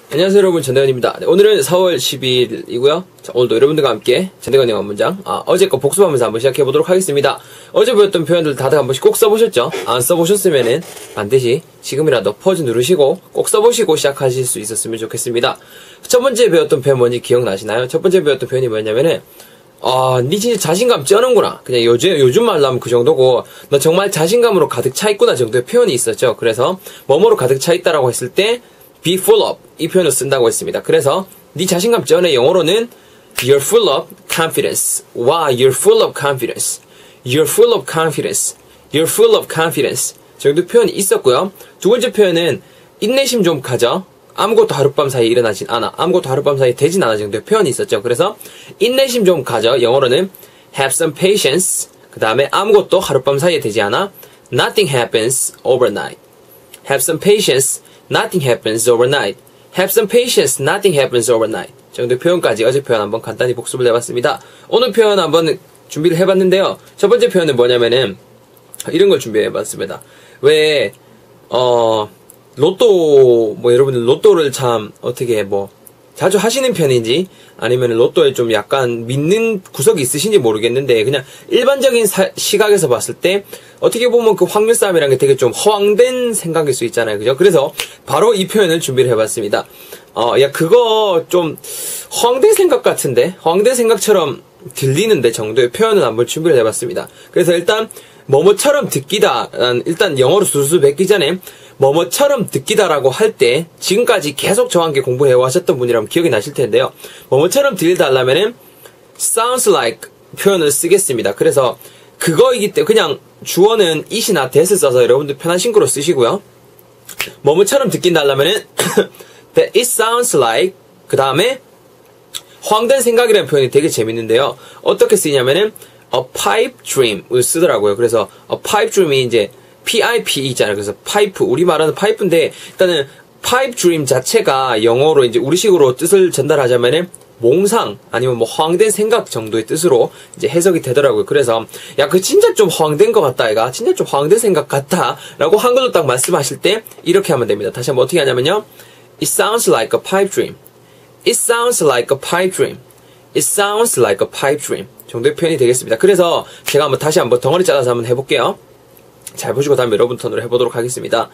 안녕하세요 여러분, 전대건입니다. 네, 오늘은 4월 12일이고요. 자, 오늘도 여러분들과 함께 전대건의 원문장 어제 거 복습하면서 한번 시작해보도록 하겠습니다. 어제 배웠던 표현들 다들 한 번씩 꼭 써보셨죠? 안 써보셨으면은 반드시 지금이라도 퍼즈 누르시고 꼭 써보시고 시작하실 수 있었으면 좋겠습니다. 첫 번째 배웠던 표현 뭔지 기억나시나요? 첫 번째 배웠던 표현이 뭐였냐면은 니 진짜 자신감 쩌는구나. 그냥 요즘 말로 하면 그 정도고, 너 정말 자신감으로 가득 차 있구나 정도의 표현이 있었죠. 그래서 뭐뭐로 가득 차 있다라고 했을 때 be full of 이 표현을 쓴다고 했습니다. 그래서 네 자신감 쩌네 영어로는 you're full of confidence. 와, you're full of confidence. You're full of confidence. You're full of confidence. 정도 표현이 있었고요. 두 번째 표현은 인내심 좀 가져. 아무것도 하룻밤 사이에 일어나진 않아. 아무것도 하룻밤 사이에 되진 않아 정도의 표현이 있었죠. 그래서 인내심 좀 가져. 영어로는 have some patience. 그 다음에 아무것도 하룻밤 사이에 되지 않아. Nothing happens overnight. Have some patience. Nothing happens overnight. Have some patience. Nothing happens overnight. 정도의 표현까지 어제 표현 한번 간단히 복습을 해봤습니다. 오늘 표현 한번 준비를 해봤는데요. 첫 번째 표현은 뭐냐면은 이런 걸 준비해봤습니다. 왜 로또, 여러분들 로또를 참, 자주 하시는 편인지, 아니면 로또에 좀 약간 믿는 구석이 있으신지 모르겠는데, 그냥 일반적인 시각에서 봤을 때, 어떻게 보면 그 확률 싸움이라는 게 되게 좀 허황된 생각일 수 있잖아요. 그죠? 그래서, 바로 이 표현을 준비를 해봤습니다. 그거 좀, 허황된 생각 같은데, 허황된 생각처럼 들리는데 정도의 표현을 한번 준비를 해봤습니다. 그래서 일단, 뭐뭐처럼 듣기다. 일단 영어로 수수 뵙기 전에, 뭐뭐처럼 듣기다라고 할 때 지금까지 계속 저와 함께 공부해오셨던 분이라면 기억이 나실 텐데요. 뭐뭐처럼 들리다 하려면은 sounds like 표현을 쓰겠습니다. 그래서 그거이기 때문에 그냥 주어는 it이나 that을 써서 여러분들 편한 신구로 쓰시고요. 뭐뭐처럼 듣긴다 하려면은 that it sounds like 그 다음에 허황된 생각이라는 표현이 되게 재밌는데요. 어떻게 쓰이냐면은 a pipe dream을 쓰더라고요. 그래서 a pipe dream이 이제 PIP 있잖아요. 그래서 파이프, 우리 말하는 파이프인데, 일단은, 파이프 드림 자체가 영어로 이제 우리식으로 뜻을 전달하자면은, 몽상, 아니면 허황된 생각 정도의 뜻으로 이제 해석이 되더라고요. 그래서, 그 진짜 좀 허황된 것 같다, 이가. 진짜 좀 허황된 생각 같다. 라고 한글로 딱 말씀하실 때, 이렇게 하면 됩니다. 다시 한번 어떻게 하냐면요. It sounds like a pipe dream. It sounds like a pipe dream. It sounds like a pipe dream. 정도의 표현이 되겠습니다. 그래서, 제가 다시 한번 덩어리 잘라서 한번 해볼게요. 잘 보시고 다음에 여러분 턴으로 해보도록 하겠습니다.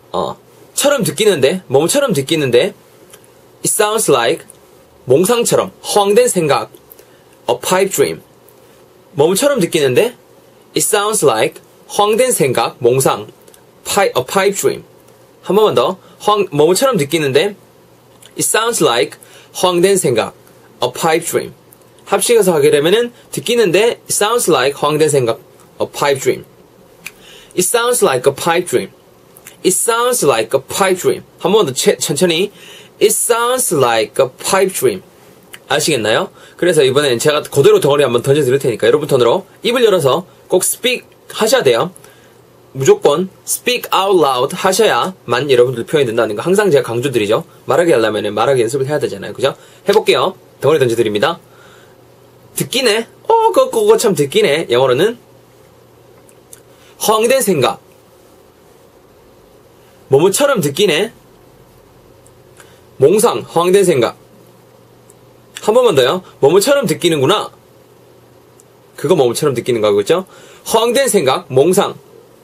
처럼 듣기는데, 뭐뭐처럼 듣기는데, it sounds like, 몽상처럼, 허황된 생각, a pipe dream. 뭐뭐처럼 듣기는데, it sounds like, 허황된 생각, 몽상, a pipe dream. 한 번만 더, 뭐뭐처럼 듣기는데, it sounds like, 허황된 생각, a pipe dream. 합식해서 하게 되면은, 듣기는데, it sounds like, 허황된 생각, a pipe dream. It sounds like a pipe dream. It sounds like a pipe dream. 한 번 더 천천히. It sounds like a pipe dream. 아시겠나요? 그래서 이번엔 제가 그대로 덩어리 한번 던져드릴 테니까 여러분 턴으로 입을 열어서 꼭 speak 하셔야 돼요. 무조건 speak out loud 하셔야만 여러분들 표현이 된다는 거 항상 제가 강조드리죠. 말하게 하려면 말하기 연습을 해야 되잖아요. 그죠? 해볼게요. 덩어리 던져드립니다. 듣기네. 그거 참 듣기네. 영어로는 허황된 생각. 뭐뭐처럼 듣기네. 몽상, 허황된 생각. 한 번만 더요. 뭐뭐처럼 듣기는구나. 그거 뭐뭐처럼 듣기는 거고, 그죠? 허황된 생각, 몽상.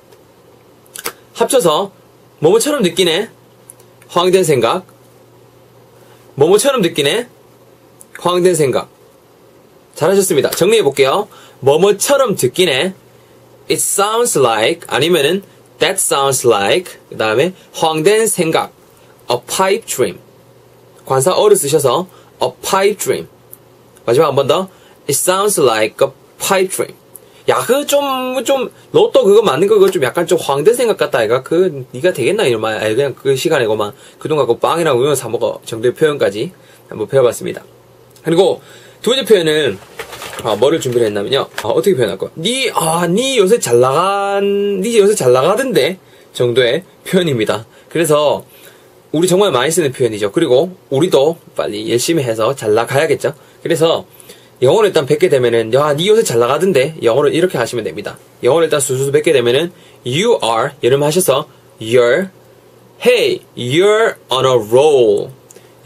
합쳐서, 뭐뭐처럼 듣기네. 허황된 생각. 뭐뭐처럼 듣기네. 허황된 생각. 잘하셨습니다. 정리해볼게요. 뭐뭐처럼 듣기네. It sounds like 아니면은 that sounds like 그 다음에 허황된 생각 a pipe dream 관사 어를 쓰셔서 a pipe dream 마지막 한 번 더 It sounds like a pipe dream. 그거 좀 로또 그거 맞는 거 그거 좀 약간 좀 허황된 생각 같다 이가 니가 되겠나 이놈아 그냥 그 시간에고만 그동안 그 빵이랑 우유 사 먹어 정도의 표현까지 한번 배워봤습니다. 그리고 두 번째 표현은 뭐를 준비를 했냐면요. 어떻게 표현할 거야? 니 요새 잘 나가던데? 정도의 표현입니다. 그래서, 우리 정말 많이 쓰는 표현이죠. 그리고, 우리도 빨리 열심히 해서 잘 나가야겠죠? 그래서, 영어로 일단 뵙게 되면은, 니 요새 잘 나가던데? 영어로 이렇게 하시면 됩니다. 영어로 일단 수수수 뵙게 되면은, you are, 여름 하셔서, hey, you're on a roll.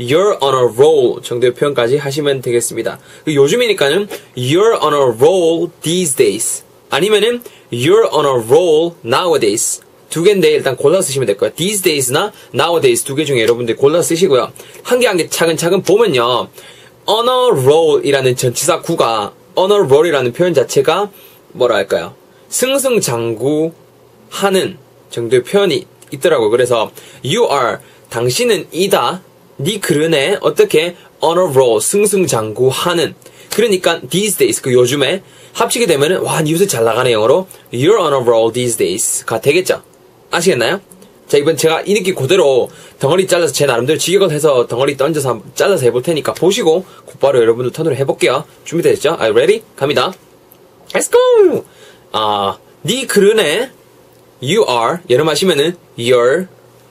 you're on a roll 정도의 표현까지 하시면 되겠습니다. 요즘이니까는 you're on a roll these days 아니면은 you're on a roll nowadays 두 개인데 일단 골라 쓰시면 될 거예요. these days나 nowadays 두 개 중에 여러분들 골라 쓰시고요. 한 개 한 개 차근차근 보면요. on a roll이라는 전치사 구가 on a roll이라는 표현 자체가 뭐라 할까요? 승승장구하는 정도의 표현이 있더라고요. 그래서 you are 당신은 이다. 네 그러네. 어떻게 on a roll 승승장구하는 그러니까 these days 그 요즘에 합치게 되면은 와, 니 요새 잘 나가네 영어로 you're on a roll these days가 되겠죠. 아시겠나요? 자, 이번 제가 이 느낌 그대로 덩어리 잘라서 제 나름대로 직역을 해서 덩어리 던져서 잘라서 해볼 테니까 보시고 곧바로 여러분들 턴으로 해볼게요. 준비되셨죠? Are you ready? 갑니다. Let's go! 니 그러네. You are. 예를 마시면은 you're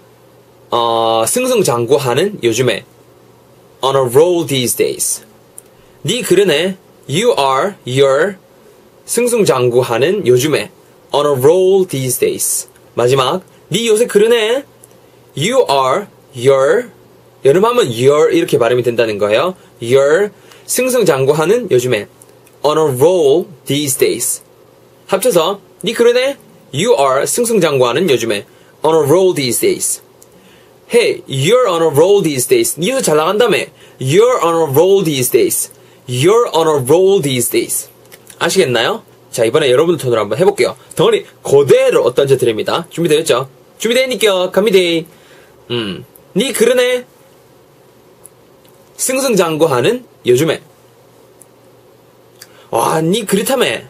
승승장구하는 요즘에 on a roll these days. 니 그러네. You are. You're 승승장구하는 요즘에 on a roll these days. 마지막. 니 요새 그러네. You are. You're. 여름하면 you're 이렇게 발음이 된다는 거예요. You're 승승장구하는 요즘에 on a roll these days. 합쳐서 니 그러네. You are 승승장구하는 요즘에 on a roll these days. Hey, you're on a roll these days. 니 요새 잘 나간다며. You're on a roll these days. You're on a roll these days. 아시겠나요? 자, 이번에 여러분들 톤으로 한번 해볼게요. 덩어리 그대로 던져드립니다. 준비되었죠? 준비되니까 갑니다. 니 그러네. 승승장구하는 요즘에. 와, 니 그렇다며.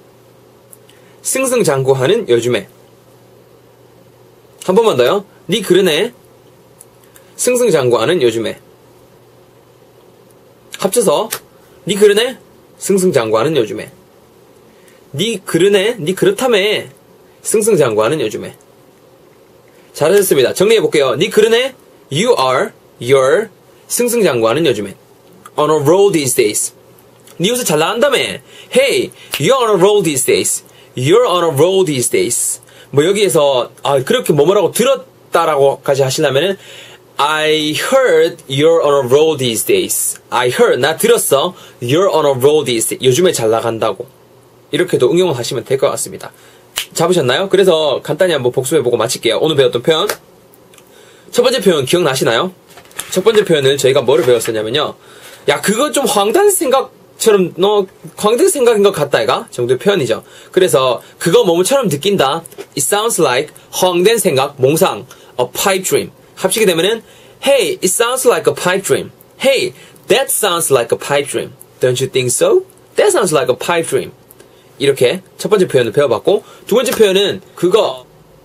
승승장구하는 요즘에. 한 번만 더요. 니 그러네. 승승장구하는 요즘에. 합쳐서 니 그러네. 승승장구하는 요즘에. 니 그러네. 니 그렇다며. 승승장구하는 요즘에. 잘하셨습니다. 정리해볼게요. 니 그러네. You are. You're. 승승장구하는 요즘에. On a roll these days. 니 요새 잘 나간다며. Hey, you're on a roll these days. You're on a roll these days. 뭐 여기에서 그렇게 뭐라고 들었다라고까지 하시려면은 I heard you're on a roll these days. I heard 나 들었어. You're on a roll these days. 요즘에 잘 나간다고. 이렇게도 응용을 하시면 될 것 같습니다. 잡으셨나요? 그래서 간단히 한번 복습해보고 마칠게요. 오늘 배웠던 표현. 첫 번째 표현 기억나시나요? 첫 번째 표현을 저희가 뭐를 배웠었냐면요. 야, 그거 좀 황당한 생각처럼, 황당한 생각인 것 같다, 이가? 정도의 표현이죠. 그래서, 그거 뭐뭐처럼 느낀다. It sounds like, 황당한 생각, 몽상, a pipe dream. 합치게 되면은, Hey, it sounds like a pipe dream. Hey, that sounds like a pipe dream. Don't you think so? That sounds like a pipe dream. 이렇게 첫 번째 표현을 배워봤고, 두 번째 표현은, 그거,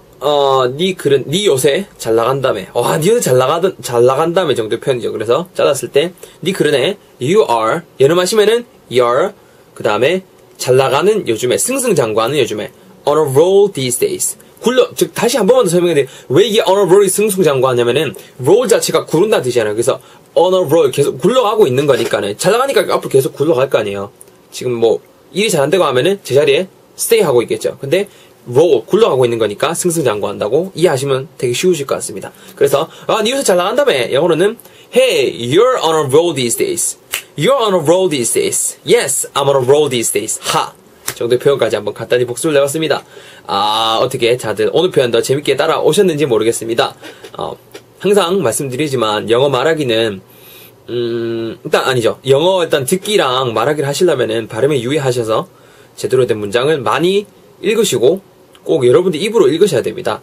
니 요새 잘 나간다며. 와, 니 요새 잘 나간다며 정도의 표현이죠. 그래서, 잘랐을 때, 니 그러네. You are. 얘를 마시면은, you're. 그 다음에, 잘 나가는 요즘에, 승승장구하는 요즘에, on a roll these days. 즉, 다시 한 번만 더 설명해야 돼. 왜 이게 on a roll이 승승장구하냐면은, roll 자체가 구른다 뜻이잖아요. 그래서, on a roll 계속 굴러가고 있는 거니까는, 잘 나가니까 앞으로 계속 굴러갈 거 아니에요. 지금 일이 잘 안 되고 하면은 제자리에 stay 하고 있겠죠. 근데 roll 굴러가고 있는 거니까 승승장구한다고 이해하시면 되게 쉬우실 것 같습니다. 그래서 니 요새 잘 나간다며. 영어로는 Hey, you're on a roll these days. You're on a roll these days. Yes, I'm on a roll these days. 하 정도의 표현까지 한번 간단히 복습을 해봤습니다. 어떻게 다들 오늘 표현도 재밌게 따라오셨는지 모르겠습니다. 항상 말씀드리지만 영어 말하기는 일단 아니죠. 영어 일단 듣기랑 말하기를 하시려면은 발음에 유의하셔서 제대로 된 문장을 많이 읽으시고 꼭 여러분들 입으로 읽으셔야 됩니다.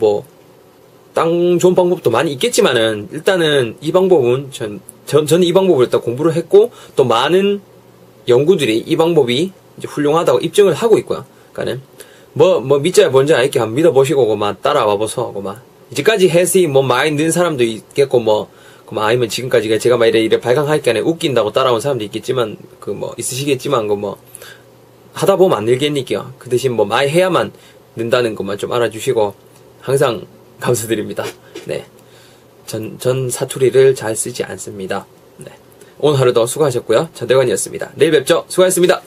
좋은 방법도 많이 있겠지만은 일단은 이 방법은 저는 이 방법을 일단 공부를 했고 또 많은 연구들이 이 방법이 이제 훌륭하다고 입증을 하고 있고요. 그러니까는 믿자야 뭔지 알게 한번 믿어보시고 따라와보소 하고 이제까지 해시 많이 는 사람도 있겠고 아니면 지금까지 제가 이래 발광하니까 웃긴다고 따라온 사람도 있겠지만, 있으시겠지만, 하다 보면 안 늘겠니까요. 그 대신 많이 해야만 는다는 것만 좀 알아주시고, 항상 감사드립니다. 네. 전 사투리를 잘 쓰지 않습니다. 네. 오늘 하루도 수고하셨고요. 전대관이었습니다. 내일 뵙죠. 수고하셨습니다.